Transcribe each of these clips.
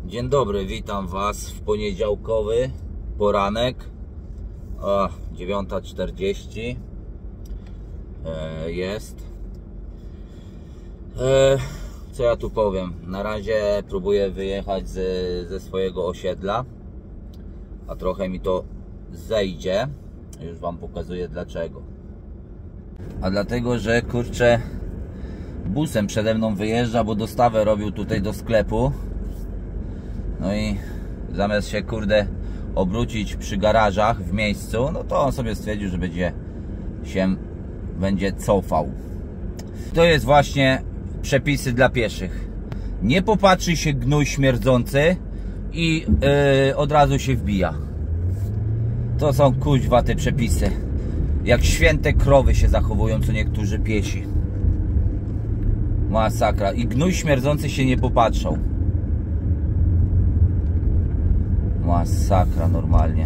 Dzień dobry, witam Was w poniedziałkowy poranek, 9:40 jest. Co ja tu powiem? Na razie próbuję wyjechać ze swojego osiedla, a trochę mi to zejdzie. Już Wam pokazuję dlaczego. A dlatego, że kurczę, busem przede mną wyjeżdża, bo dostawę robił tutaj do sklepu. No i zamiast się kurde obrócić przy garażach w miejscu, no to on sobie stwierdził, że będzie cofał. To jest właśnie przepisy dla pieszych. Nie popatrzy się gnój śmierdzący i od razu się wbija. To są kuźwa te przepisy. Jak święte krowy się zachowują co niektórzy piesi. Masakra. I gnój śmierdzący się nie popatrzą. Masakra normalnie.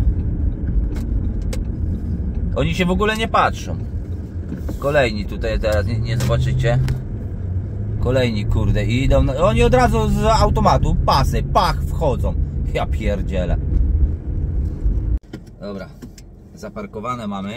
Oni się w ogóle nie patrzą. Kolejni tutaj teraz nie zobaczycie. Kolejni kurde i idą. Oni od razu z automatu pasy, pach, wchodzą. Ja pierdzielę. Dobra, zaparkowane mamy.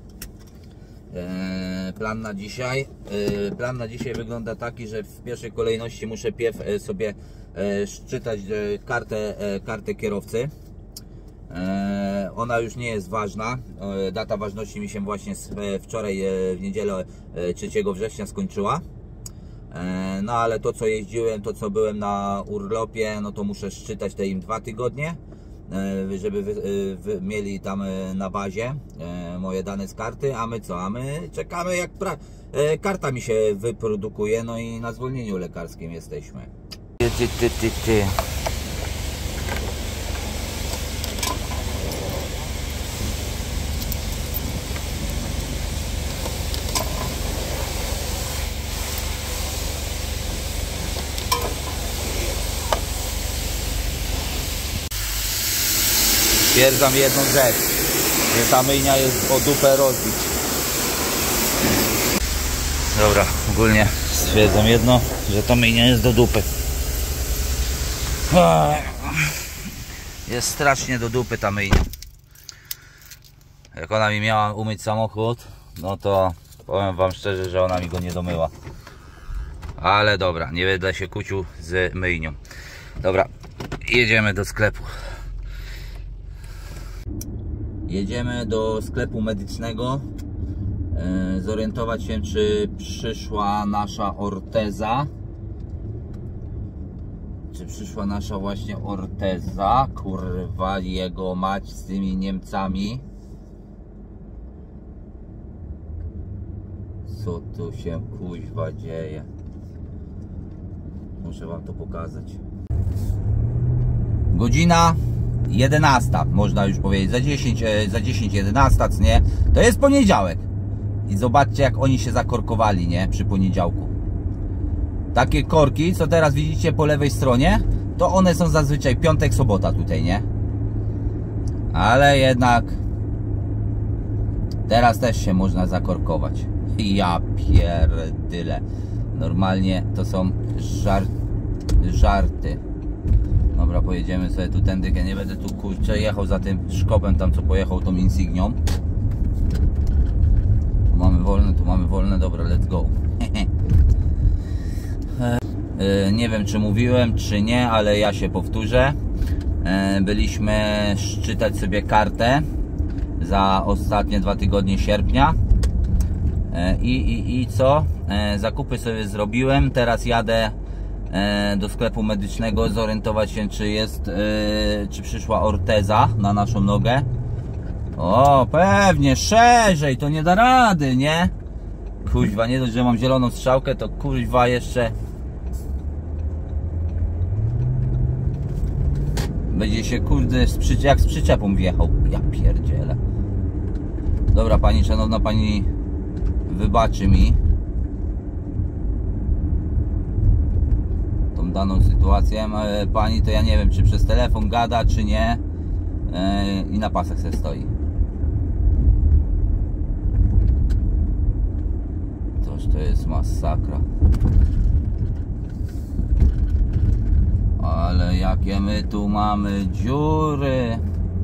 Plan na dzisiaj. Plan na dzisiaj wygląda taki, że w pierwszej kolejności muszę sobie szczytać kartę kierowcy. Ona już nie jest ważna. Data ważności mi się właśnie wczoraj w niedzielę 3 września skończyła. No ale to co jeździłem, to co byłem na urlopie, no to muszę szczytać te im 2 tygodnie, żeby mieli tam na bazie moje dane z karty. A my co? A my czekamy jak karta mi się wyprodukuje, no i na zwolnieniu lekarskim jesteśmy. Ty. Stwierdzam jedną rzecz, że ta myjnia jest o dupę rozbić. Dobra, ogólnie stwierdzam jedno, że ta myjnia jest do dupy. Jest strasznie do dupy ta myjnia. Jak ona mi miała umyć samochód, no to powiem Wam szczerze, że ona mi go nie domyła. Ale dobra, nie będę się kłócił z myjnią. Dobra, jedziemy do sklepu. Jedziemy do sklepu medycznego, zorientować się, czy przyszła nasza orteza. Czy przyszła nasza właśnie orteza? Kurwa jego mać z tymi Niemcami. Co tu się kuźwa dzieje? Muszę Wam to pokazać. Godzina 11, można już powiedzieć, za 10, 11, nie? To jest poniedziałek. I zobaczcie jak oni się zakorkowali, nie? Przy poniedziałku. Takie korki, co teraz widzicie po lewej stronie, to one są zazwyczaj piątek, sobota tutaj, nie? Ale jednak teraz też się można zakorkować. Ja pierdyle. Normalnie to są żarty. Dobra, pojedziemy sobie tu tędy, ja nie będę tu kurczę jechał za tym szkopem tam co pojechał tą Insignią. Tu mamy wolne, dobra, let's go. Nie wiem czy mówiłem czy nie, ale ja się powtórzę. Byliśmy szczytać sobie kartę za ostatnie 2 tygodnie sierpnia. I co? Zakupy sobie zrobiłem, teraz jadę do sklepu medycznego zorientować się czy przyszła orteza na naszą nogę. O, pewnie, szerzej, to nie da rady, nie? Kuźwa, nie dość, że mam zieloną strzałkę, to kuźwa jeszcze będzie się kurde jak z przyczepą wjechał. Ja pierdzielę. Dobra pani, szanowna pani, wybaczy mi tą daną sytuację. Pani to ja nie wiem czy przez telefon gada czy nie i na pasach se stoi. To jest masakra. Ale jak jakie my tu mamy dziury.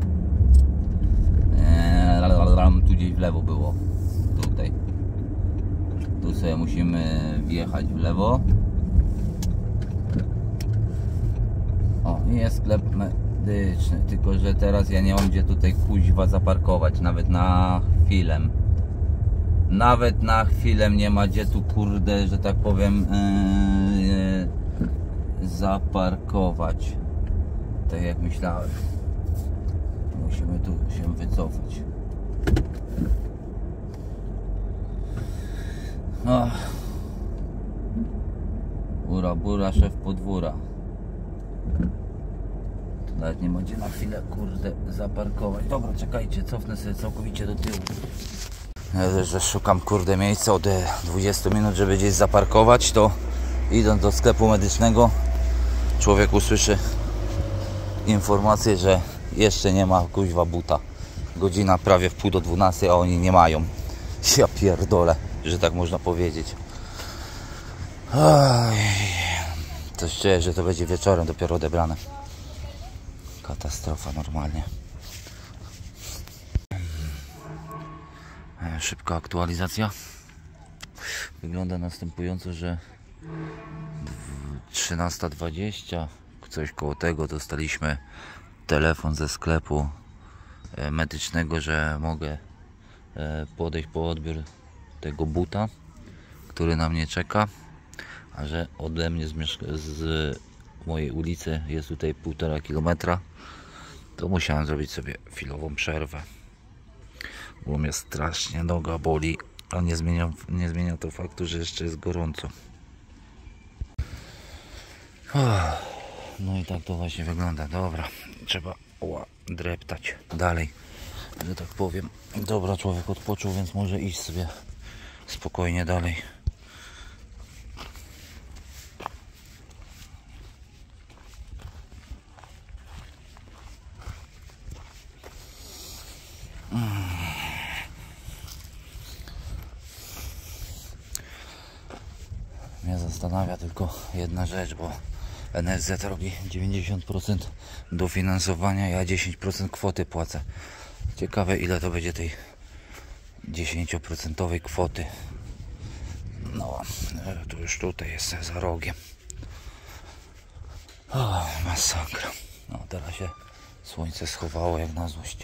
Tu gdzieś w lewo było. Tutaj. Tu sobie musimy wjechać w lewo. O, jest sklep medyczny, tylko że teraz ja nie mam gdzie tutaj kuźwa zaparkować, nawet na chwilę. Nawet na chwilę nie ma gdzie tu, kurde, że tak powiem, zaparkować. Tak jak myślałem. Musimy tu się wycofać. Ura bura, szef podwóra. Tu nawet nie ma gdzie na chwilę, kurde, zaparkować. Dobra, czekajcie, cofnę sobie całkowicie do tyłu. Ja też, że szukam, kurde, miejsca od 20 minut, żeby gdzieś zaparkować, to idąc do sklepu medycznego człowiek usłyszy informację, że jeszcze nie ma kuźwa buta. Godzina prawie w 11:30, a oni nie mają. Ja pierdolę, że tak można powiedzieć. Coś czuję, że to będzie wieczorem dopiero odebrane. Katastrofa normalnie. Szybka aktualizacja. Wygląda następująco, że 13:20, coś koło tego, dostaliśmy telefon ze sklepu medycznego, że mogę podejść po odbiór tego buta, który na mnie czeka, a że ode mnie z mojej ulicy jest tutaj 1,5 kilometra, to musiałem zrobić sobie chwilową przerwę, bo mnie strasznie noga boli, a nie zmienia to faktu, że jeszcze jest gorąco. No i tak to właśnie wygląda. Dobra, trzeba dreptać dalej, że tak powiem. Dobra, człowiek odpoczął, więc może iść sobie spokojnie dalej. Mnie zastanawia tylko jedna rzecz, bo NFZ robi 90% dofinansowania, ja 10% kwoty płacę. Ciekawe, ile to będzie tej 10% kwoty. No, to już tutaj jest za rogiem. O, masakra. No, teraz się słońce schowało jak na złość.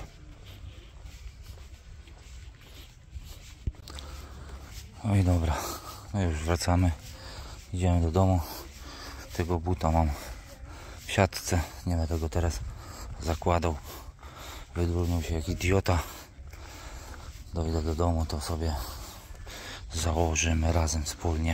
No i dobra, no już wracamy. Idziemy do domu. Tego buta mam w siatce. Nie będę go teraz zakładał. Wydurnił się jak idiota. Dojdę do domu, to sobie założymy razem wspólnie.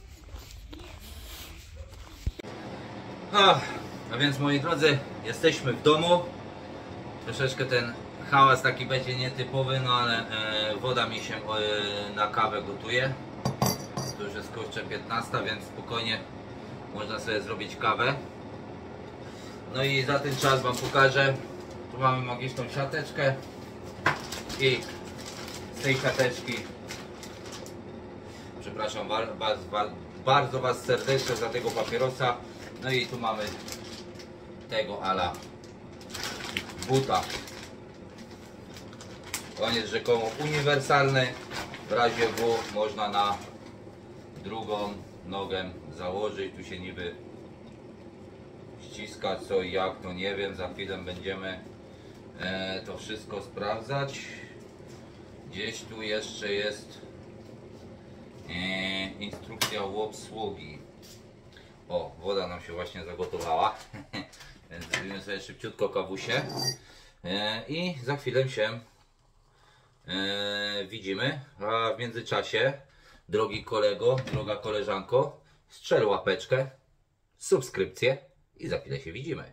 A więc, moi drodzy, jesteśmy w domu. Troszeczkę ten hałas taki będzie nietypowy, no ale woda mi się na kawę gotuje. To już jest kurczę 15, więc spokojnie można sobie zrobić kawę. No i za ten czas wam pokażę. Tu mamy magiczną siateczkę i z tej siateczki, przepraszam bardzo was serdecznie za tego papierosa. No i tu mamy tego ala buta. On jest rzekomo uniwersalny. W razie W można na drugą nogę założyć. Tu się niby ściska co i jak, to nie wiem. Za chwilę będziemy to wszystko sprawdzać. Gdzieś tu jeszcze jest instrukcja obsługi. O, woda nam się właśnie zagotowała. Więc zrobimy sobie szybciutko kawusie. I za chwilę się widzimy. A w międzyczasie, drogi kolego, droga koleżanko, strzel łapeczkę, subskrypcję i za chwilę się widzimy.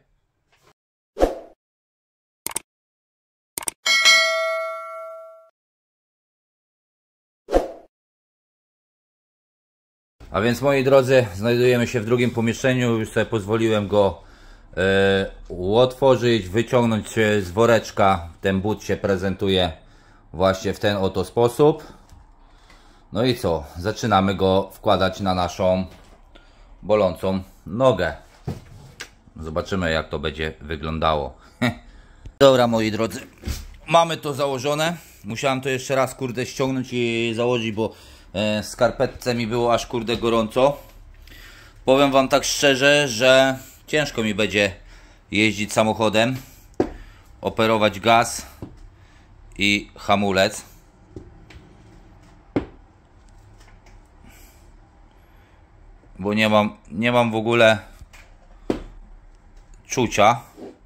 A więc, moi drodzy, znajdujemy się w drugim pomieszczeniu. Już sobie pozwoliłem go otworzyć, wyciągnąć z woreczka. Ten but się prezentuje właśnie w ten oto sposób. No i co? Zaczynamy go wkładać na naszą bolącą nogę. Zobaczymy, jak to będzie wyglądało. Dobra, moi drodzy, mamy to założone. Musiałem to jeszcze raz, kurde, ściągnąć i założyć, bo w skarpetce mi było aż, kurde, gorąco. Powiem wam tak szczerze, że ciężko mi będzie jeździć samochodem, operować gaz i hamulec. Bo nie mam w ogóle czucia.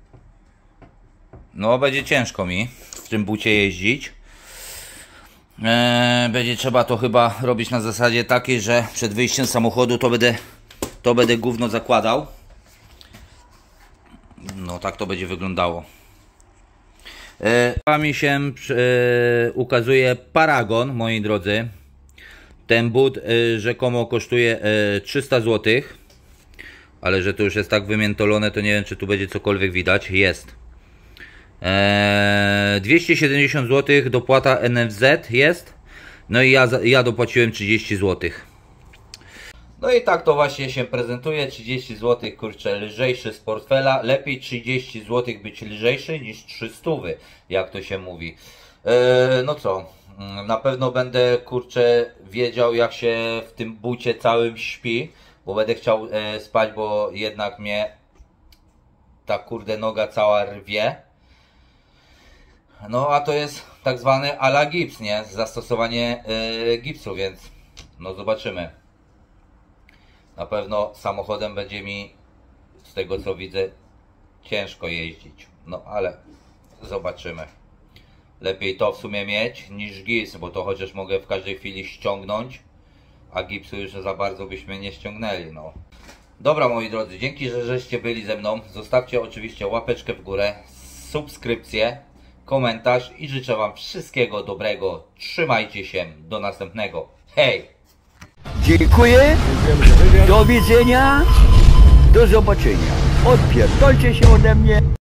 No, będzie ciężko mi w tym bucie jeździć. Będzie trzeba to chyba robić na zasadzie takiej, że przed wyjściem z samochodu to będę gówno zakładał. No, tak to będzie wyglądało. Mi się ukazuje Paragon, moi drodzy. Ten but rzekomo kosztuje 300 zł. Ale że to już jest tak wymiętolone, to nie wiem, czy tu będzie cokolwiek widać. Jest. 270 zł dopłata NFZ jest. No i ja dopłaciłem 30 zł. No i tak to właśnie się prezentuje. 30 zł, kurczę, lżejszy z portfela. Lepiej 30 zł być lżejszy niż 300, jak to się mówi. No co, na pewno będę, kurczę, wiedział, jak się w tym bucie całym śpi. Bo będę chciał spać, bo jednak mnie ta, kurde, noga cała rwie. No a to jest tak zwany a la gips, nie? Zastosowanie gipsu, więc no zobaczymy. Na pewno samochodem będzie mi, z tego co widzę, ciężko jeździć. No ale zobaczymy. Lepiej to w sumie mieć niż gips, bo to chociaż mogę w każdej chwili ściągnąć, a gipsu już za bardzo byśmy nie ściągnęli, no. Dobra, moi drodzy, dzięki, że żeście byli ze mną. Zostawcie oczywiście łapeczkę w górę, subskrypcję, komentarz i życzę wam wszystkiego dobrego. Trzymajcie się, do następnego. Hej! Dziękuję, do widzenia, do zobaczenia. Odpierdolcie się ode mnie.